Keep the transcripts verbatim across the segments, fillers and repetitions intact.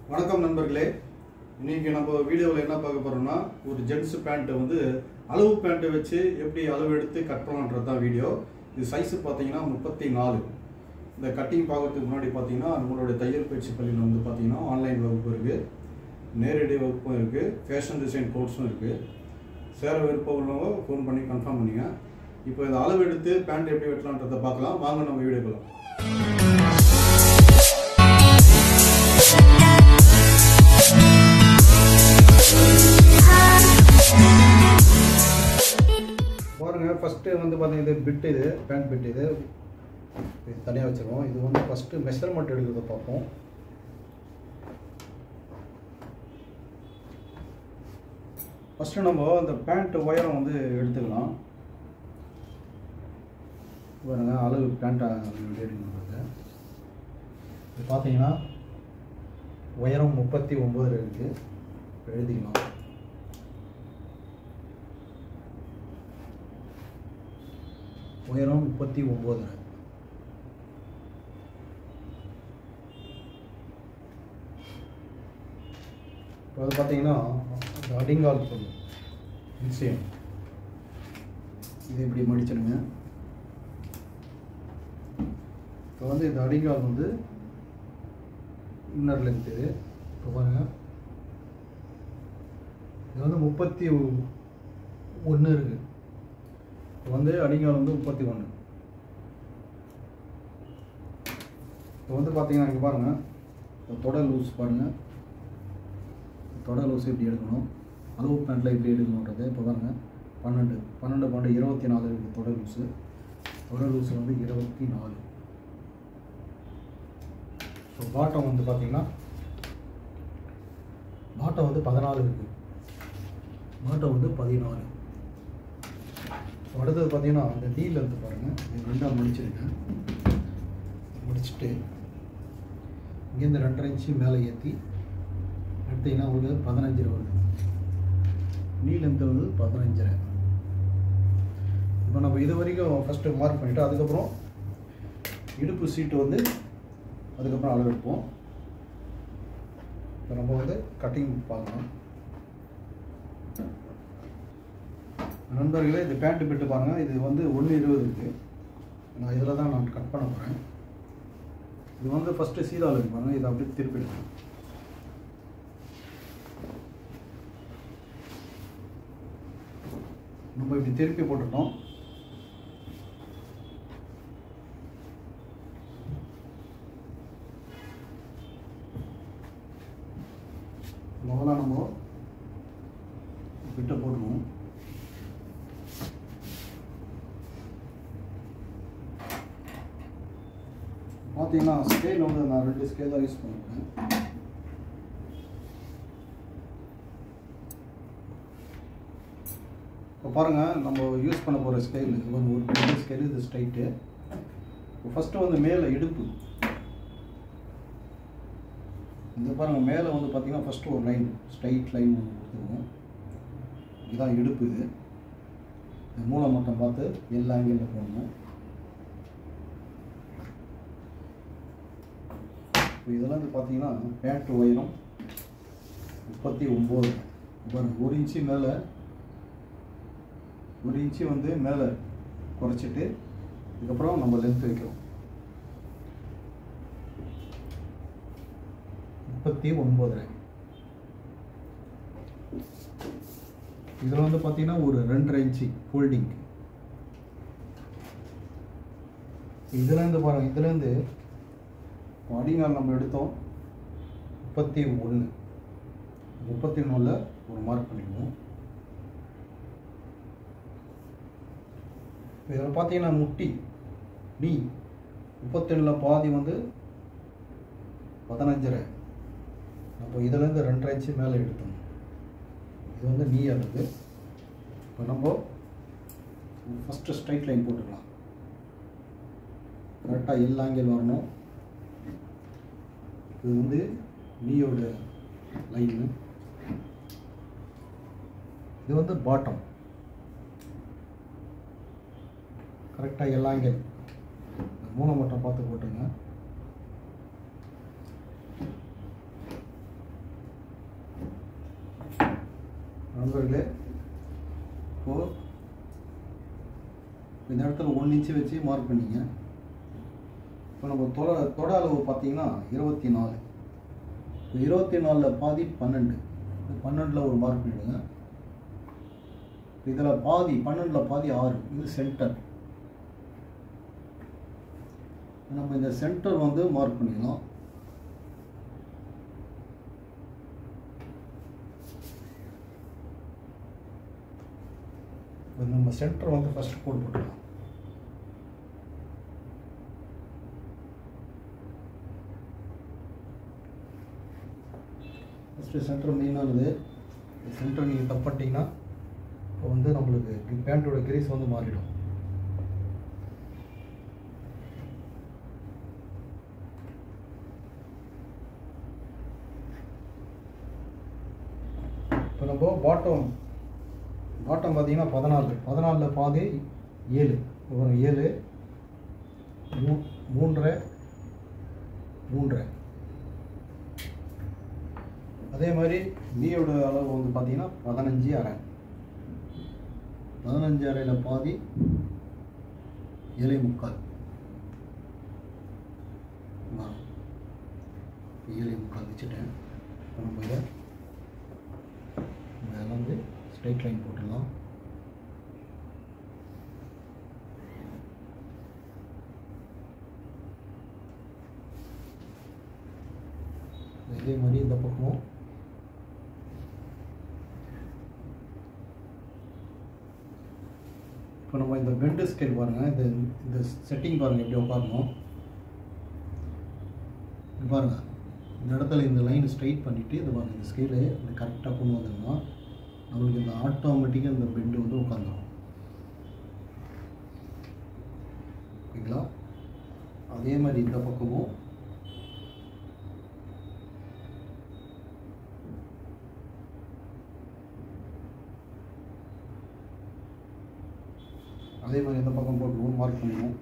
வணக்கம் நண்பர்களே, இன்னைக்கு நம்ம வீடியோவில் என்ன பார்க்க போறோம்னா ஒரு ஜென்ஸ் பேண்ட் வந்து அளவு பேண்ட் வச்சு எப்படி அளவு எடுத்து கட் பண்ணலான்றது தான் வீடியோ. இது சைஸ் பார்த்தீங்கன்னா முப்பத்தி நாலு. இந்த கட்டிங் பார்க்கறதுக்கு முன்னாடி பார்த்தீங்கன்னா நம்மளுடைய தையல் பயிற்சி பள்ளியில் வந்து பார்த்தீங்கன்னா ஆன்லைன் வகுப்பு இருக்குது, நேரடி வகுப்பும் இருக்குது, ஃபேஷன் டிசைன் கோர்ஸும் இருக்குது. சேர விருப்பம் உள்ளவங்க ஃபோன் பண்ணி கன்ஃபார்ம் பண்ணிங்க. இப்போ இந்த அளவு எடுத்து பேண்ட் எப்படி வெட்டலான்றதை பார்க்கலாம். வாங்க நம்ம வீடியோ போகலாம். பாருங்கள், ஃபஸ்ட்டு வந்து பார்த்தீங்கன்னா இது பிட், இது பேண்ட் பிட், இது இது தனியாக வச்சுருவோம். இது வந்து ஃபஸ்ட்டு மெஷர்மெண்ட் எடுக்கிறத பார்ப்போம். ஃபஸ்ட்டு நம்ம அந்த பேண்ட் உயரம் வந்து எடுத்துக்கலாம். பாருங்க, அளவு பேண்ட் எடுக்கணுன்றது இது பார்த்தீங்கன்னா உயரம் முப்பத்தி ஒம்பது இருக்குது. எழுதிக்கலாம். உயரம் முப்பத்தி ஒம்பது. இப்போ அது பார்த்தீங்கன்னா அடிங்கால் சொல்லும் நிச்சயம். இது இப்படி மடிச்சிடுங்க. இப்போ வந்து இந்த அடிங்கால் வந்து இன்னர் லென்த். இது இப்போ பாருங்கள், இது வந்து முப்பத்தி ஒன்று இருக்குது. இப்போ வந்து அடிங்கால் வந்து முப்பத்தி ஒன்று. இப்போ வந்து பார்த்தீங்கன்னா இங்கே பாருங்கள், தொடை லூஸ் பாருங்கள், தொடை லூஸ் எப்படி எடுக்கணும், அளவு பேண்ட்டில் எப்படி எடுக்கணுன்றது. இப்போ பாருங்கள், பன்னெண்டு பன்னெண்டு பன்னெண்டு இருபத்தி நாலு இருக்குது தொடை லூஸு. தொடை லூஸ் வந்து இருபத்தி நாலு. ஸோ பாட்டம் வந்து பார்த்தீங்கன்னா பாட்டம் வந்து பதினாலு இருக்குது. பாட்டம் வந்து பதினாலு. அடுத்தது பார்த்தீங்கன்னா இந்த டீல் இருந்து பாருங்கள், இது ரெண்டாக முடிச்சிருங்க. முடிச்சுட்டு இங்கேருந்து ரெண்டரை இன்ச்சு மேலே ஏற்றி எடுத்திங்கன்னா உங்களுக்கு பதினஞ்சு வருது. நீ லென்த்து வந்து பதினஞ்சரை. இப்போ நம்ம இது வரைக்கும் ஃபஸ்ட்டு மார்க் பண்ணிவிட்டு அதுக்கப்புறம் இடுப்பு சீட்டு வந்து அதுக்கப்புறம் அளவு எடுப்போம். இப்போ நம்ம வந்து கட்டிங் பார்க்கலாம். நண்பர்களே, இது பேண்ட் பிட்டு பாருங்கள், இது வந்து ஒன்று இருபது இருக்குது. நான் இதில் தான் நான் கட் பண்ண போகிறேன். இது வந்து ஃபஸ்ட்டு சீதாவில் இருக்கு பாருங்கள், இதை அப்படியே திருப்பிடுங்க. நம்ம இப்படி திருப்பி போட்டுட்டோம். முதல்ல நம்ம பிட்டை போட்டுருவோம். பார்த்தீங்கன்னா ஸ்கேல் வந்து நான் ரெண்டு ஸ்கேல் தான் யூஸ் பண்ணியிருக்கேன். இப்போ பாருங்கள், நம்ம யூஸ் பண்ண போகிற ஸ்கேல் இது வந்து ஒரு பெரிய ஸ்கேல். இது ஸ்ட்ரைட்டு. இப்போ ஃபஸ்ட்டு வந்து மேலே இடுப்பு இந்த பாருங்கள், மேலே வந்து பார்த்தீங்கன்னா ஃபஸ்ட்டு ஒரு லைன், ஸ்ட்ரைட் லைன் ஒன்று கொடுத்துருவோம். இதுதான் இடுப்பு. இது இந்த மூளை மட்டும் பார்த்து எல்லா ஆங்கிளில் போடணும். இப்போ இதெல்லாம் வந்து பார்த்தீங்கன்னா பேண்ட் உயரம் முப்பத்தி ஒம்பது. பாருங்கள், ஒரு இன்ச்சு மேலே ஒரு இன்ச்சு வந்து மேலே குறைச்சிட்டு இதுக்கப்புறம் நம்ம லென்த் வைக்கிறோம். முப்பத்தி ஒம்பது. இதில் வந்து பார்த்தீங்கன்னா ஒரு ரெண்டரை இன்ச்சு ஃபோல்டிங். இதுலேருந்து பாருங்கள், இதுலேருந்து அடிங்கால் நம்ம எடுத்தோம் முப்பத்தி ஒன்று. முப்பத்தி ஒன்றில் ஒரு மார்க் பண்ணிடுவோம். இதில் பார்த்தீங்கன்னா முட்டி நீ முப்பத்தொன்னில் பாதி வந்து பதினஞ்சரை. நம்ம இதிலேருந்து ரெண்டரை இன்ச்சு மேலே எடுத்தோம். இது வந்து நீ ஆகுது. இப்போ நம்ம ஃபஸ்ட்டு ஸ்ட்ரைட் லைன் போட்டுக்கலாம். கரெக்டாக எல்லா ஆங்கிள் வரணும். இது வந்து நீயோட லைனு. இது வந்து பாட்டம். கரெக்டாக எல்லா ஆங்கிள் மூணை மட்டும் பார்த்து போட்டுங்க. நண்பர்களே, இப்போது இந்த இடத்துல ஒன்று இன்ச்சு வச்சு மார்க் பண்ணிங்க. இப்போ நம்ம தொட தொட அளவு பார்த்தீங்கன்னா இருபத்தி நாலு. இருபத்தி நாலில் பாதி பன்னெண்டு. பன்னெண்டில் ஒரு மார்க் பண்ணிவிடுங்க. இதில் பாதி பன்னெண்டில் பாதி ஆறு. இது சென்டர். நம்ம இந்த சென்டர் வந்து மார்க் பண்ணிக்கலாம். நம்ம சென்டர் வந்து ஃபஸ்ட்டு போட்டு போட்டுக்கலாம். First centre மெயினானது. சென்டர் நீங்கள் தப்பட்டிங்கன்னா இப்போ வந்து நம்மளுக்கு பேண்ட்டோட கிரீஸ் வந்து மாறிடும். இப்போ நம்ம பாட்டம் பாட்டம் பார்த்தீங்கன்னா பதினாலு. பதினாலில் பாதி ஏழு. ஒரு ஏழு மூ மூன்றரை மூன்றரை. அதே மாதிரி பியோட அளவு வந்து பார்த்தீங்கன்னா பதினஞ்சு அரை. பதினஞ்சு அரையில் பாதி ஏழை முக்கால். ஏழை முக்கால் வச்சுட்டேன். இப்போ நம்ம இதை இதெல்லாம் வந்து ஸ்ட்ரைட் லைன் போட்டுடலாம். இதே மாதிரி இந்த பக்கமும் இப்போ நம்ம இந்த பெண்டு ஸ்கேல் பாருங்கள். இந்த இந்த செட்டிங் பாருங்கள் எப்படி உட்காரணும். பாருங்கள் இந்த இடத்துல இந்த லைன் ஸ்ட்ரைட் பண்ணிவிட்டு இது பாருங்கள் இந்த ஸ்கேலு இப்படி கரெக்டாக கொண்டு வந்தோம்னா நம்மளுக்கு இந்த ஆட்டோமேட்டிக்காக இந்த பெண்டு வந்து உட்காந்துரும். ஓகேங்களா? அதே மாதிரி இந்த பக்கமும் அதே மாதிரி இந்த பக்கம் போட்டுருவோம். மார்க் பண்ணுவோம்.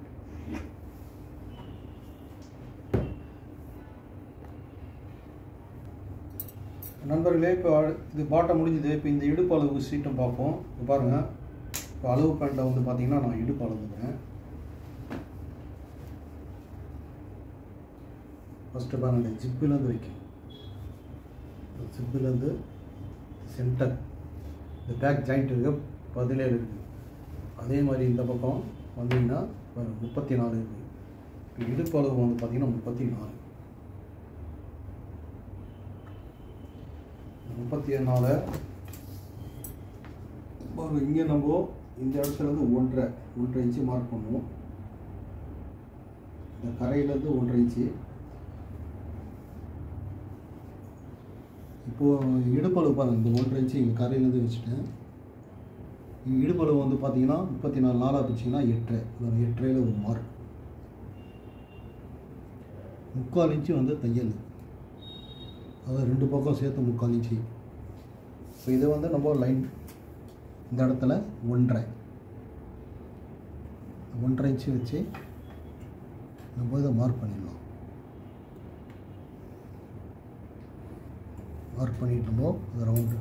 நண்பர்களே, இப்போ இது பாட்டம் முடிஞ்சுது. இப்போ இந்த இடுப்பு அளவு சீட்டும் பார்ப்போம். இப்போ பாருங்கள், இப்போ அளவு பேண்ட்டை வந்து பார்த்தீங்கன்னா நான் இடுப்பு அளந்துக்கிறேன். ஃபஸ்ட்டு பாருங்கள், இந்த ஜிப்பிலேருந்து வைக்கும். ஜிப்பிலேருந்து சென்டர் இந்த பேக் ஜாயிண்ட் இருக்குது, பதினேழு இருக்குது. அதே மாதிரி இந்த பக்கம் வந்தீங்கன்னா முப்பத்தி நாலு இருக்குது. இப்போ இடுப்பு அளவு வந்து பார்த்தீங்கன்னா முப்பத்தி நாலு. முப்பத்தி நாலு இங்கே நம்ம இந்த இடத்துலேருந்து ஒன்றரை ஒன்றரை இன்ச்சு மார்க் பண்ணுவோம். இந்த கரையிலேருந்து ஒன்றரை இன்ச்சு. இப்போது இடுப்பளவு பாருங்கள், இந்த ஒன்றரை இன்ச்சு இங்கே கரையிலேருந்து வச்சுட்டேன். இடுப்பளவு வந்து பார்த்தீங்கன்னா முப்பத்தி நாலு நாளாக பிடிச்சிங்கன்னா எட்டரை. எட்டரையில் ஒரு மார்க். முக்கால் இன்ச்சு வந்து தையல். அதாவது ரெண்டு பக்கம் சேர்த்து முக்கால் இன்ச்சு. இப்போ இதை வந்து நம்ம லைன் இந்த இடத்துல ஒன்றரை ஒன்றரை இன்ச்சு வச்சு நம்ம இதை மார்க் பண்ணிடலாம். மார்க் பண்ணிட்டோமோ அது ரவுண்டு.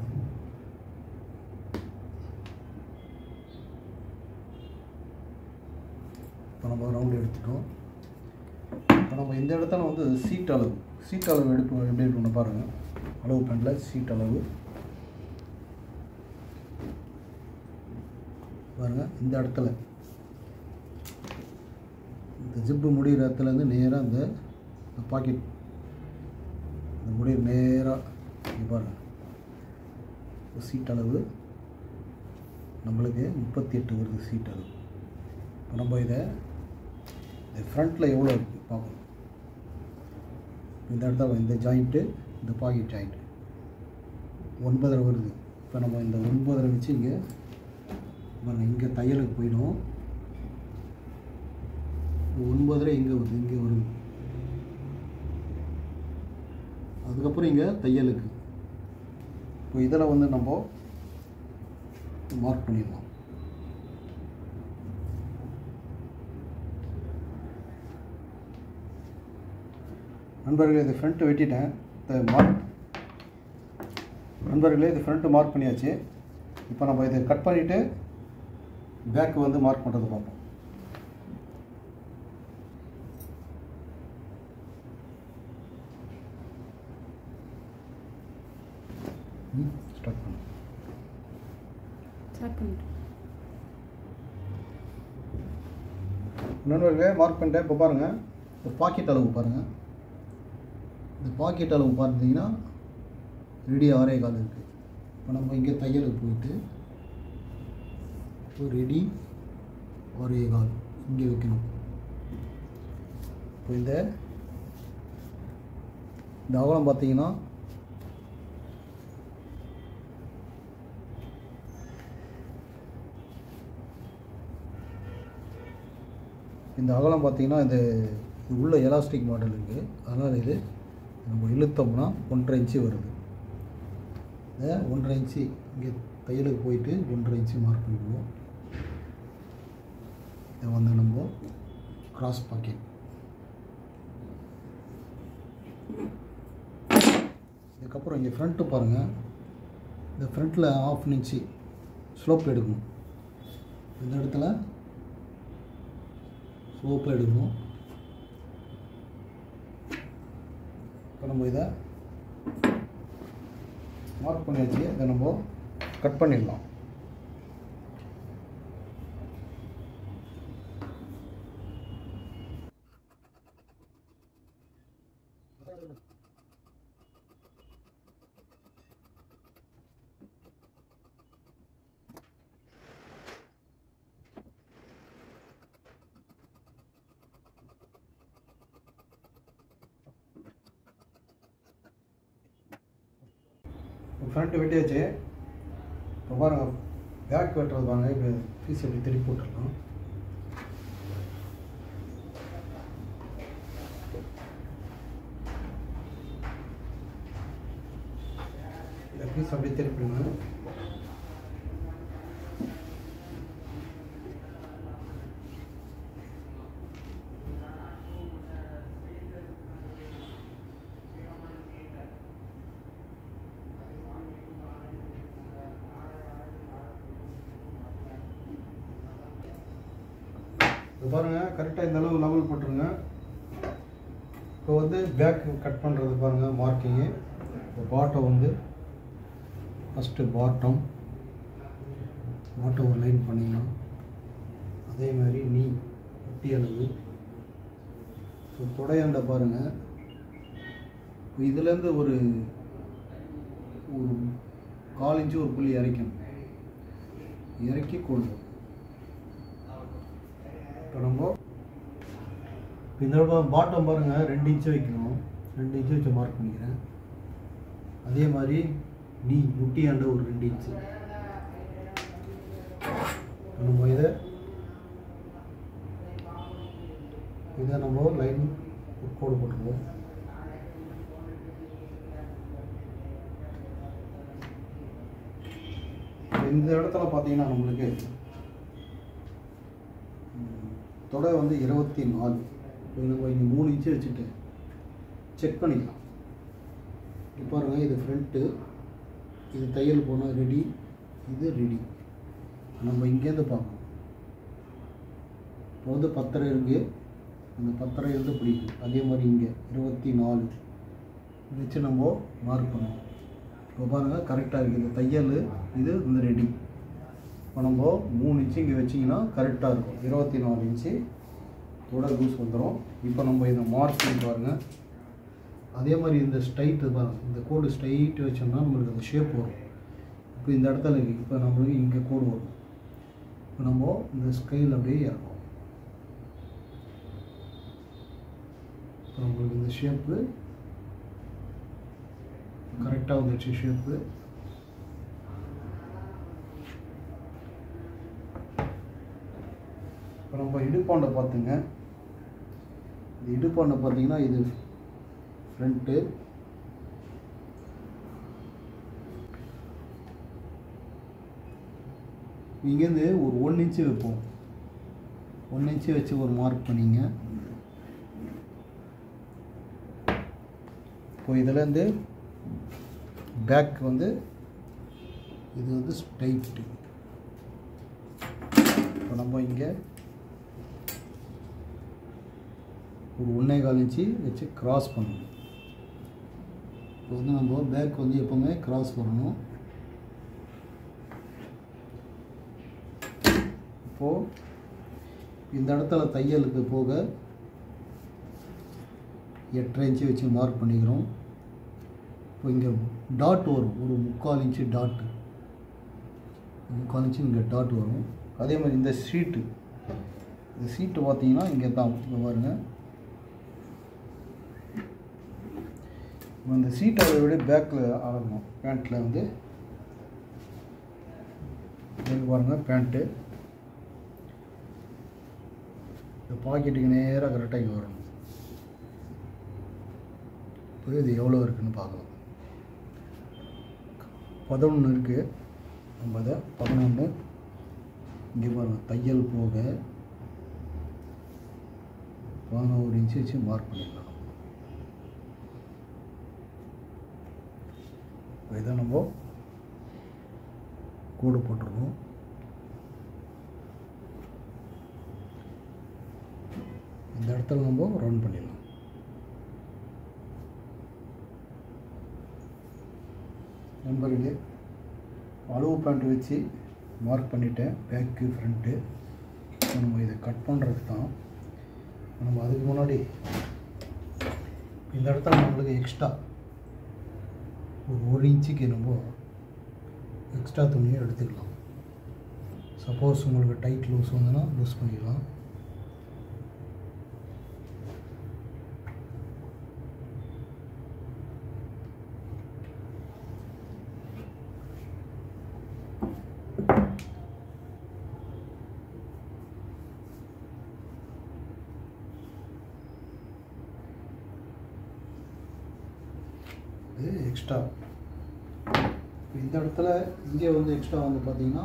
இப்போ நம்ம ரவுண்டு எடுத்துட்டோம். இப்போ நம்ம இந்த இடத்துல வந்து சீட் அளவு சீட் அளவு எடுப்பு எப்படி இருக்குன்னு பாருங்கள். அளவு பேண்டில் சீட் அளவு பாருங்கள். இந்த இடத்துல இந்த ஜிப்பு முடிகிற இடத்துலேருந்து நேராக இந்த பாக்கெட் இந்த முடிகிற நேராக இங்கே பாருங்கள். சீட் அளவு நம்மளுக்கு முப்பத்தி எட்டு வருது சீட் அளவு. இப்போ நம்ம இதை இந்த ஃப்ரண்ட்டில் எவ்வளோ இருக்குது பார்க்கணும். இந்த இடத்துல இந்த ஜாயிண்ட்டு இந்த பாக்கெட் ஜாயிண்ட்டு ஒன்பதரை வருது. இப்போ நம்ம இந்த ஒன்பதரை வச்சு இங்கே இங்கே தையலுக்கு போயிடும். ஒன்பதரை இங்கே வருது, இங்கே வருது. அதுக்கப்புறம் இங்கே தையலுக்கு. இப்போ இதில் வந்து நம்ம மார்க் பண்ணிடலாம். நண்பர்களே, இது ஃப்ரண்ட்டு வெட்டிட்டேன். இந்த மார்க் நண்பர்களே, இது ஃப்ரண்ட்டு மார்க் பண்ணியாச்சு. இப்போ நம்ம இதை கட் பண்ணிவிட்டு பேக்கு வந்து மார்க் பண்ணுறது பார்ப்போம். ஸ்டார்ட் பண்ணு ஸ்டார்ட் பண்ணிட்டு நண்பர்களே, மார்க் பண்ணிட்டேன். இப்போ பாருங்கள், இந்த பாக்கெட் அளவு பாருங்கள். இந்த பாக்கெட் அளவு பார்த்தீங்கன்னா ரெடி ஆறே கால் இருக்குது. இப்போ நம்ம இங்கே தையலுக்கு போயிட்டு இப்போ ரெடி ஆறே கால் இங்கே வைக்கணும். இப்போ இந்த இந்த அகலம் பார்த்தீங்கன்னா இந்த அகலம் பார்த்தீங்கன்னா இது உள்ள எலாஸ்டிக் மாடல் இருக்குது. அதனால் இது நம்ம இழுத்தோம்னா ஒன்றரை இன்ச்சு வருது. இதை ஒன்றரை இன்ச்சு இங்கே தையலுக்கு போயிட்டு ஒன்றரை இன்ச்சு மார்க் பண்ணிடுவோம். இதை வந்து நம்ம கிராஸ் பாக்கெட். இதுக்கப்புறம் இங்கே ஃப்ரண்ட்டு பாருங்கள். இந்த ஃப்ரண்ட்டில் ஆஃப் இன்ச்சு ஸ்லோப் எடுக்கணும். இந்த இடத்துல ஸ்லோப்பாக எடுக்கணும். இப்போ நம்ம இதை மார்க் பண்ணியாச்சு. இதை நம்ம கட் பண்ணிடலாம். ஃப்ரண்ட்டு வெட்டியாச்சு. இப்போ பாருங்கள், பேக் வெட்டுறது பாருங்கள். இப்போ பீஸ் எப்படி திருப்பி போட்டுடலாம். இந்த பீஸ் அப்படியே திருப்பிடுங்க. இப்போ பாருங்கள், கரெக்டாக இந்த அளவு லெவல் போட்டுருங்க. இப்போ வந்து பேக் கட் பண்ணுறது பாருங்கள், மார்க்கிங்கு. இப்போ பாட்டம் வந்து ஃபஸ்ட்டு பாட்டம் பாட்டம் ஒரு லைன் பண்ணிக்கலாம். அதே மாதிரி நீ முட்டி அளவு. இப்போ தொடையாண்ட பாருங்கள். இப்போ இதுலேருந்து ஒரு ஒரு கால் இன்ச்சு ஒரு புள்ளி இறக்கணும். இறக்கி கொள்வோம். இப்போ நம்ம இந்த பாட்டம் பாருங்கள், ரெண்டு இன்ச்சு வைக்கணும். ரெண்டு இன்ச்சு வச்சு மார்க் பண்ணிக்கிறேன். அதே மாதிரி நீ முட்டியாண்ட ஒரு ரெண்டு இன்ச்சு. நம்ம இதை இதை நம்ம லைன் கோடு போட்டுருவோம். இந்த இடத்துல பார்த்தீங்கன்னா நம்மளுக்கு தொடை வந்து இருபத்தி நாலு. இப்போ நம்ம இங்கே மூணு இன்ச்சு வச்சுட்டு செக் பண்ணிக்கலாம். இப்போ பாருங்கள், இது ஃப்ரண்ட்டு, இது தையல் போனால் ரெடி, இது ரெடி. நம்ம இங்கேருந்து பார்க்கணும். இப்போ வந்து பத்தரை இருக்குது. அந்த பத்தரை வந்து பிடிக்கும். அதே மாதிரி இங்கே இருபத்தி நாலு வச்சு நம்ம மார்க் பண்ணுவோம். இப்போ பாருங்கள், கரெக்டாக இருக்குது. இந்த தையல் இது இந்த ரெடி. இப்போ நம்ம மூணு இன்ச்சு இங்கே வச்சிங்கன்னா கரெக்டாக இருக்கும். இருபத்தி நாலு இன்ச்சு தொடர் லூஸ் வந்துடும். இப்போ நம்ம இதை மார்க் பண்ணி பாருங்கள். அதே மாதிரி இந்த ஸ்ட்ரைட்டு பாருங்கள், இந்த கோடு ஸ்ட்ரைட்டு வச்சோம்னா நம்மளுக்கு அந்த ஷேப் வரும். இப்போ இந்த இடத்துல இருக்குது. இப்போ நம்மளுக்கு இங்கே கோடு வரும். இப்போ நம்ம இந்த ஸ்கைல் அப்படியே இறக்கும். இப்போ நம்மளுக்கு இந்த ஷேப்பு கரெக்டாக வந்துடுச்சு. ஷேப்பு இப்போ நம்ம இடுப்பாண்டை பார்த்துங்க. இந்த இடுப்பாண்டை பார்த்தீங்கன்னா இது ஃப்ரண்ட்டு, இங்கேருந்து ஒரு ஒன் இன்ச்சு வைப்போம். ஒன் இன்ச்சு வச்சு ஒரு மார்க் பண்ணிங்க. இப்போ இதுலேருந்து பேக் வந்து இது வந்து டைட்டு. இப்போ நம்ம இங்கே ஒரு ஒன்றே கால் இன்ச்சு வச்சு கிராஸ் பண்ணணும். இப்போ வந்து நம்ம பேக் வந்து எப்போவுமே கிராஸ் வரணும். இப்போது இந்த இடத்துல தையலுக்கு போக எட்டரை இன்ச்சு வச்சு மார்க் பண்ணிக்கிறோம். இப்போ இங்கே டாட் வரும், ஒரு முக்கால் இன்ச்சு டாட்டு, முக்கால் இன்ச்சு இங்கே டாட் வரும். அதே மாதிரி இந்த சீட்டு, இந்த சீட்டு பார்த்தீங்கன்னா இங்கே தான் இங்கே பாருங்கள். இந்த சீட்டை அதை விட பேக்கில் ஆடணும். பேண்ட்டில் வந்து பாருங்கள், பேண்ட்டு இந்த பாக்கெட்டுக்கு நேராக கரெக்டாக இங்கே வரணும். இப்போ இது எவ்வளோ இருக்குதுன்னு பார்க்கலாம். பதினொன்று இருக்குது, நம்ம அதை பதினொன்று இங்கே பாருங்கள், தையல் போக பதினோரு இன்ச்சு வச்சு மார்க் பண்ணிடலாம். இதை நம்ம கோடு போட்டுருவோம். இந்த இடத்துல நம்ம ரவுண்ட் பண்ணிடலாம். நம்பருக்கு அளவு பேண்ட் வச்சு மார்க் பண்ணிவிட்டேன், பேக்கு ஃப்ரண்ட்டு. நம்ம இதை கட் பண்ணுறதுக்கு தான். நம்ம அதுக்கு முன்னாடி இந்த இடத்துல நம்மளுக்கு எக்ஸ்ட்ரா ஒரு ஒரு இன்ச்சுக்கு நம்ம எக்ஸ்ட்ரா துணியை எடுத்துக்கலாம். சப்போஸ் உங்களுக்கு டைட் லூஸ் வந்ததுன்னா லூஸ் பண்ணிக்கலாம். இது எக்ஸ்ட்ரா இந்த இடத்துல இங்கே வந்து எக்ஸ்ட்ரா வந்து பார்த்தீங்கன்னா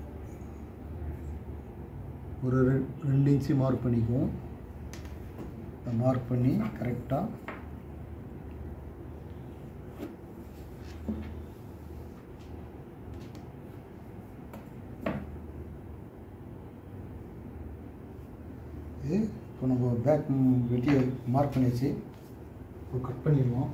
ஒரு ரெண்டு இன்ச்சு மார்க் பண்ணிக்குவோம். மார்க் பண்ணி கரெக்டாக இது இப்போ நம்ம பேக் வெட்டி மார்க் பண்ணியாச்சு. இப்போ கட் பண்ணிடுவோம்.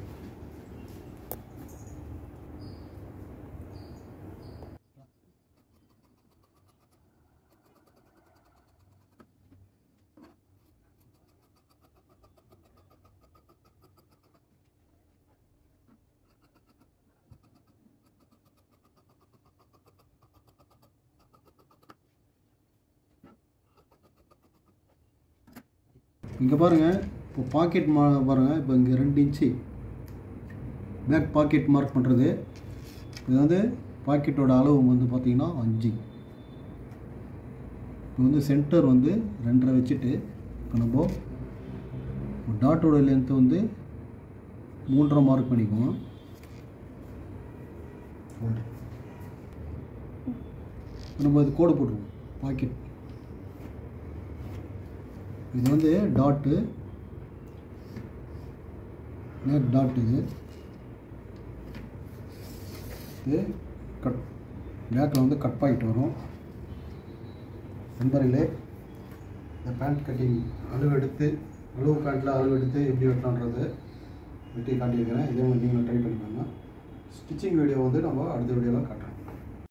இங்கே பாருங்கள், இப்போ பாக்கெட் மா பாருங்கள், இப்போ இங்கே ரெண்டு இன்ச்சு பேக் பாக்கெட் மார்க் பண்ணுறது. இது வந்து பாக்கெட்டோட அளவு வந்து பார்த்திங்கன்னா அஞ்சு. இப்போ வந்து சென்டர் வந்து ரெண்டரை வச்சுட்டு இப்போ நம்ம டாட்டோட லென்த்து வந்து மூன்றரை மார்க் பண்ணிக்குவோம். நம்ம இது கோடு போட்டுருவோம். பாக்கெட் இது வந்து டாட்டு, நேர் டாட். இது இது கட் பேக்கில் வந்து கட் பாயிண்ட் வரும். நண்பர்களே, இந்த பேண்ட் கட்டிங் அளவு எடுத்து அளவு பேண்ட்டில் அளவு எடுத்து எப்படி வெட்டலான்றது வெட்டி காட்டியிருக்கிறேன். இதே மாதிரி நீங்களும் ட்ரை பண்ணிக்கோங்க. ஸ்டிச்சிங் வீடியோ வந்து நம்ம அடுத்த வீடியோவில் காட்டுறோம்.